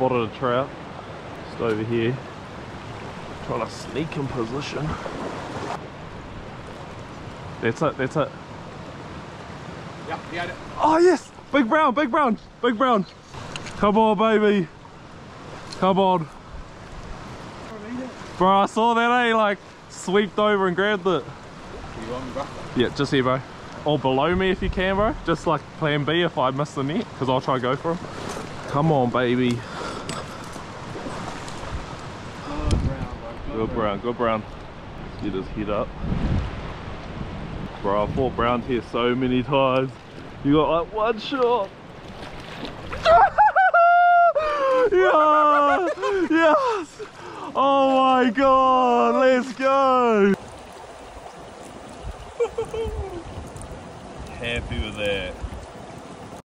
spotted a trout. Just over here. Trying to sneak in position. That's it, that's it. Yeah, he had it. Oh yes! Big brown, big brown, big brown. Come on, baby. Come on. Bro, I saw that, eh? Like, sweeped over and grabbed it. You on, bro? Yeah, just here, bro. Or below me if you can, bro. Just like plan B if I miss the net, because I'll try to go for him. Come on, baby. Good brown, good brown. Get his head up. Bro, I fought brown here so many times. You got like one shot. Yeah! Yes! Oh my god, let's go!